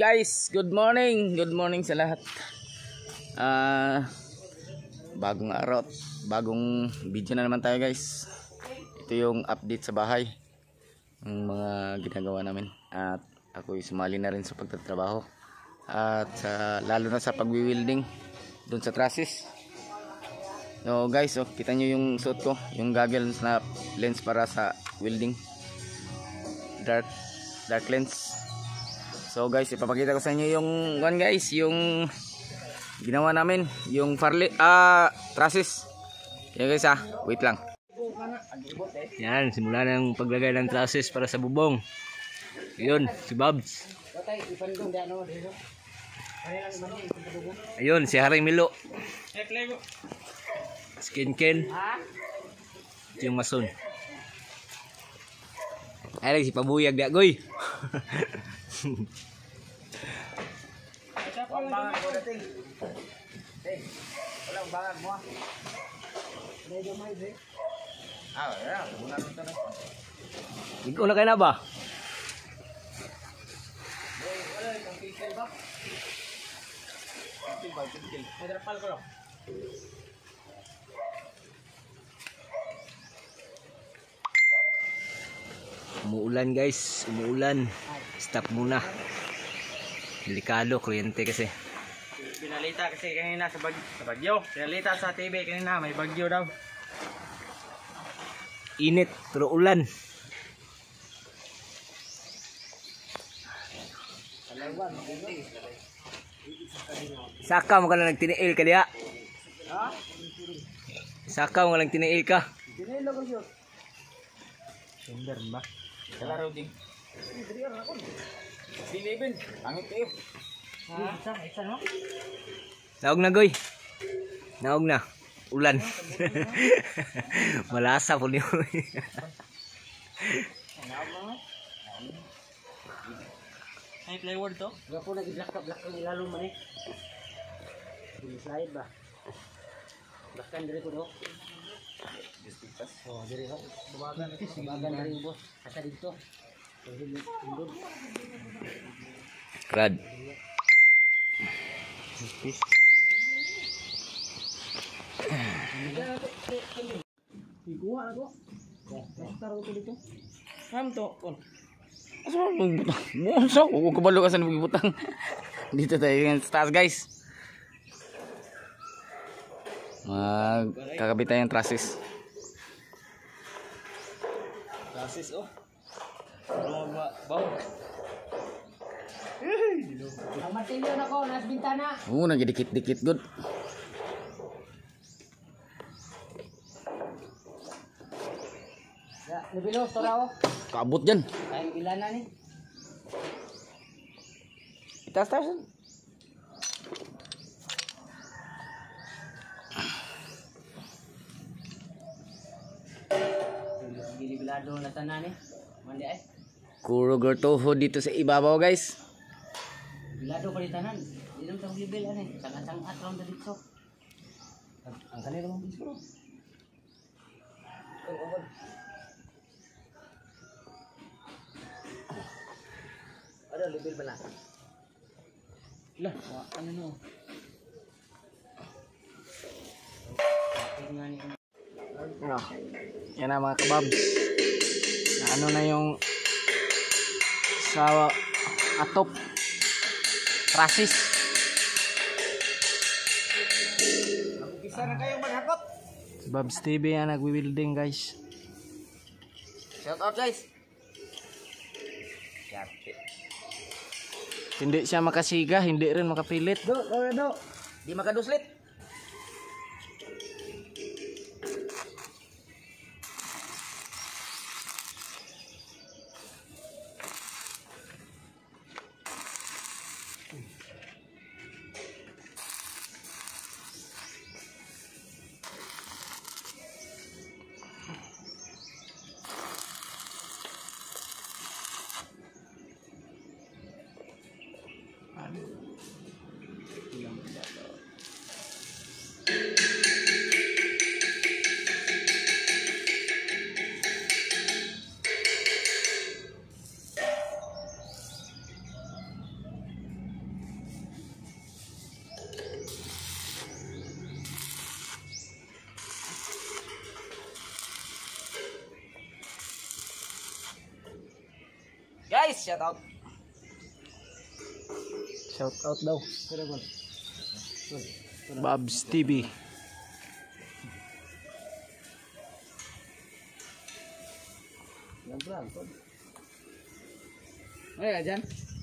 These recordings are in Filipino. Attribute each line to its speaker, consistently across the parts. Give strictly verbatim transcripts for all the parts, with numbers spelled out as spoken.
Speaker 1: guys, good morning. Good morning sa lahat. Uh, bagong araw, bagong video na naman tayo guys. Ito yung update sa bahay, yung mga ginagawa namin. At ako'y sumali na rin sa pagtatrabaho. At sa, lalo na sa pagwi-welding doon sa trusses. So guys, oh, kita nyo yung suit ko, yung goggles na lens para sa welding. Dark, dark lens. So guys, ipapakita ko sa inyo yung one guys, yung ginawa namin, yung farli, ah, trusses. Yan guys ah, wait lang. Yan, simula ng paglagay ng trusses para sa bubong. Ayun, si Babs. Ayun, si Haring Milo. Skin Ken. Ito yung mason. Ay, si Pabuyag dia, goy.
Speaker 2: Bangan mo dating. Hey, wala bangan mo. Medyo may day. Ah, ya, muna nito na.
Speaker 1: Ikaw na kayo na ba?
Speaker 2: Hey, wala kang kikel ba? Kikel ba, kikel. Madrapal ko lang.
Speaker 1: Umuulan guys, umuulan. Stop muna. Delikado, kuryente kasi.
Speaker 2: Pinalita kasi kanina sa, bag sa bagyo. Pinalita sa T V kanina, may bagyo daw.
Speaker 1: Init, pero ulan. Saka mo ka na nagtiniil ka diya.
Speaker 2: Ha?
Speaker 1: Saka mo ka lang tiniil ka.
Speaker 2: Dinelo ko yun.
Speaker 1: Sender ba?
Speaker 2: Kalaro din. Diriyan ako. Dinibin, pangit kayo. Ha? Isa, isa no?
Speaker 1: Naog na goy. Naog na. Ulan. Malasa po niyo.
Speaker 2: Naog na. Ay plywood to? Wala po nag-black ka, black ka ilalo man eh. Slide ba? Black kan diri ko do. Oh, diri ho. Bumagan ito, bumagan diri boss. Asa dito.
Speaker 1: Rad.
Speaker 2: Ikuha ako. Basta ko dito. Kam to kon.
Speaker 1: Asa mo magbutang? Monsa ko kabalo ka sa magbutang. Dito tayo sa taas guys. Magkakabit tayo ng trusses.
Speaker 2: Trusses oh. Bro, bau. Ang martilyo na ko, nas bintana.
Speaker 1: Oo, nagdikit-dikit good.
Speaker 2: Ya, lebilo tora oh.
Speaker 1: Kabut dyan.
Speaker 2: Kain ilan na ni?
Speaker 1: Itaas-taas.
Speaker 2: Gilibilado na tanan ni. Mandi ay.
Speaker 1: Kuro gertoho dito sa ibabaw guys.
Speaker 2: Bilado pa di tanan. Di nang tang gibil ani. Sangat-sangat lang dito. Ang kanila mong bispo. Oh, oh. Ada lebih belah. Lah, ano no?
Speaker 1: Ano? Yan na mga kababs. Na ano na yung sa atop trusses.
Speaker 2: Mag-umpisa na kayong maghakot.
Speaker 1: Si Babs T V yan nagwi-welding guys.
Speaker 2: Shout out guys.
Speaker 1: Hindi siya makasiga, hindi rin makapilit.
Speaker 2: Do, do, do. Di makaduslit. shout out.
Speaker 1: Shout out daw.
Speaker 2: Pero bon.
Speaker 1: Babs T V.
Speaker 2: Yang berangkat. Ayo Jan.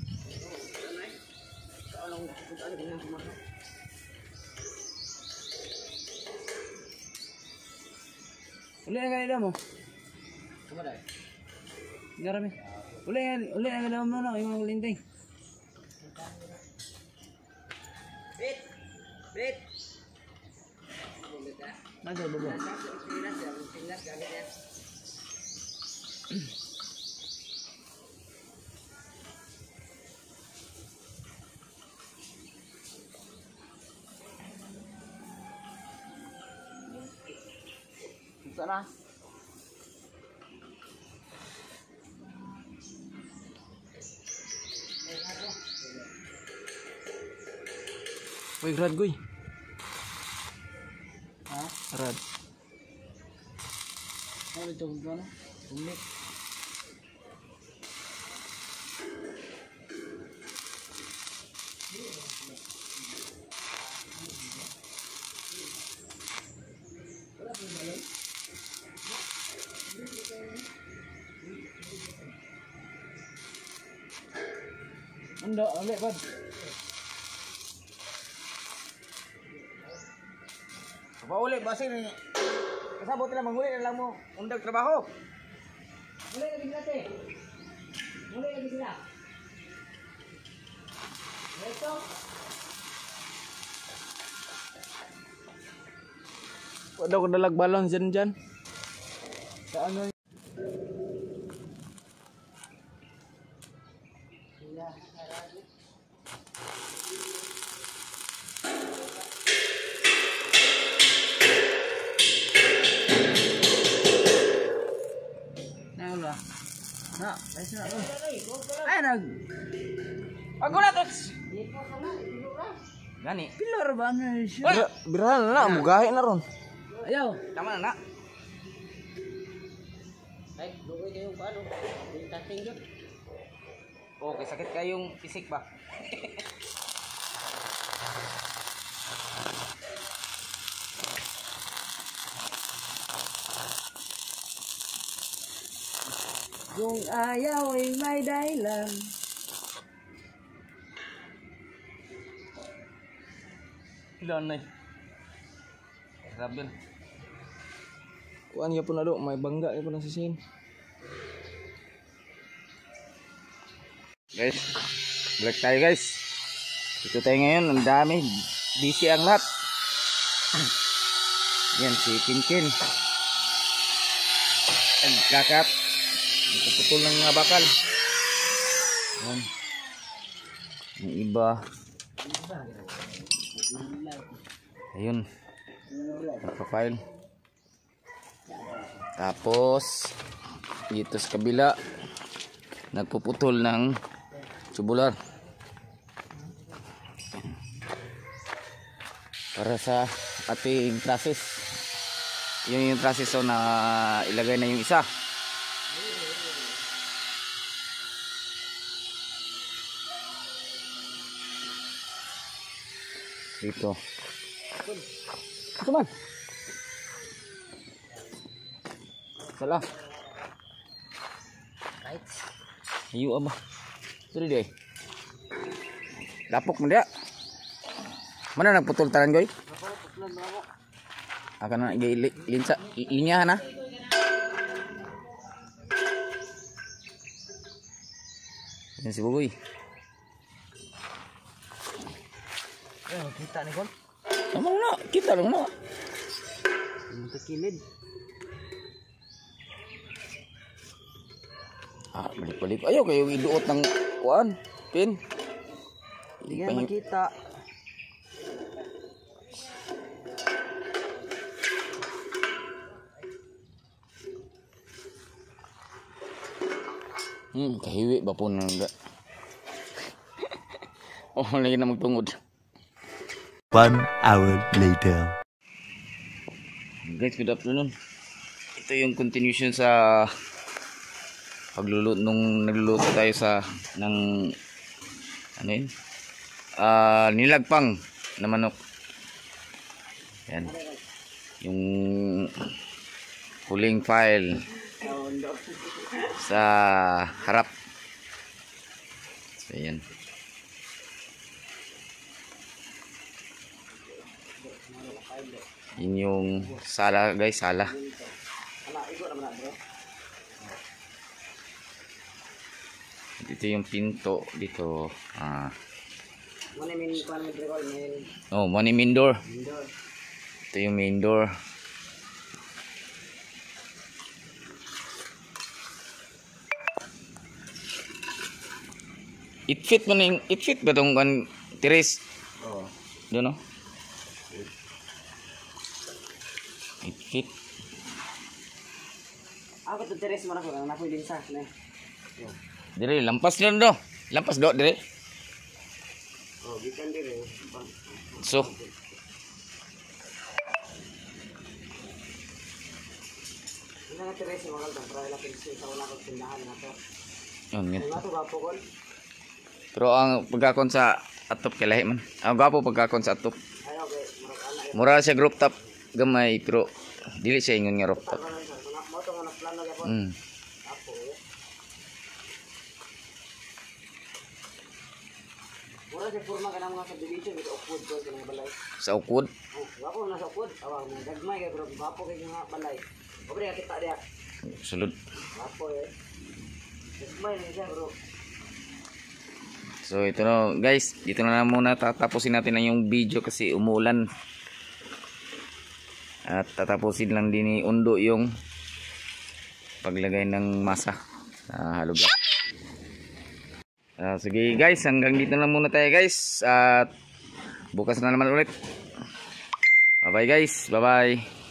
Speaker 2: Uli na ganito mo. Kumaday. Garami. Uli na uli na ganito mo no, yung linting. Bit. Bit. Nandiyan babo. Sana.
Speaker 1: Uy, Rad, guy.
Speaker 2: Ha?
Speaker 1: Rad.
Speaker 2: Ano ito kung ano? Umik. Ando, ulit bad. Apa ulit basi ni? Kasabot na mangulit na lang mo undag trabaho. Ulit lagi sila te. Ulit lagi sila. Ito.
Speaker 1: Wala ko dalag balon dyan dyan.
Speaker 2: Sa ano? Na, ayos na. Ay, nag... Ako na, Tots! Gani. Pilar ba na siya?
Speaker 1: Birahan na na, mugahe na ron.
Speaker 2: Ayaw. Tama na na. Ay, lugoy kayong paano? Tasting yun. Okay, sakit kayong fisik ba? Kung ayaw ay may dahilan.
Speaker 1: Ilan na eh.
Speaker 2: Grabe.
Speaker 1: Kuan ya po na do, may bangga ya po na sisin. Guys, break tayo guys. Ito tayo ngayon, ang dami. Busy ang lahat. Yan si Kinkin. Nagkakat. Nagpuputol ng mga bakal. Yan. Yung iba. Ayun. Nagpa-file. Tapos dito sa kabila nagpuputol ng tubular para sa ating process. Yun yung process so na ilagay na yung isa. Dito. Ito man. Salah.
Speaker 2: Right.
Speaker 1: Ayo ama. Suri deh. Lapok mo dia. Mana nagputol taran goy? Akan na linsa linya na. Yan si Bugoy.
Speaker 2: Eh, kita nih kon.
Speaker 1: Emang na, kita lang na.
Speaker 2: Untuk kilid.
Speaker 1: Ah, balik-balik. Ayaw kayo iduot ng kuan, pin.
Speaker 2: Hindi nga makita.
Speaker 1: Hmm, kahiwi ba po nang da. Oh, lagi na magtungod.
Speaker 3: One hour later.
Speaker 1: Guys, good afternoon. Ito yung continuation sa pagluluto nung nagluluto tayo sa ng ano yun? Ah, nilagpang na manok. Yan. Yung huling file sa harap. So, yan. Yun yung sala guys, sala. Dito yung pinto dito. Ah. Oh, money main door. Ito yung main door. It fit man yung, it fit ba tong kan tiris?
Speaker 2: Oo.
Speaker 1: Doon no? It fit.
Speaker 2: Ako to teres mo na ko na ko din sa na.
Speaker 1: Dire lampas na do. Lampas do dire.
Speaker 2: Oh, gikan dire.
Speaker 1: So,
Speaker 2: Ina na teres mo kal para la pinsi sa wala ko tindahan na to.
Speaker 1: yun nga.
Speaker 2: Nga to gapo kon.
Speaker 1: Pero ang pagkakon sa atop kay lahi man. Ang gapo pagkakon sa atop.
Speaker 2: Ay okay, murag ana.
Speaker 1: Mura siya group top gamay pero dili siya ingon nga roof top.
Speaker 2: Mo to nga na plano gyapon.
Speaker 1: Mm.
Speaker 2: Apo. Mura sa forma ka na mga subdivision ito upod ko sa mga balay.
Speaker 1: Sa ukod.
Speaker 2: Oh, gapo na sa upod. Awang mga gagmay kay pero gapo kay nga balay. Obre kita dia.
Speaker 1: Sulod.
Speaker 2: Gapo eh. Gagmay na siya bro.
Speaker 1: So ito na guys, dito na muna tatapusin natin na yung video kasi umulan. At tatapusin lang din ni Undo yung paglagay ng masa sa halubak. Uh, sige guys, hanggang dito na muna tayo guys. At bukas na naman ulit. Bye bye guys, bye bye.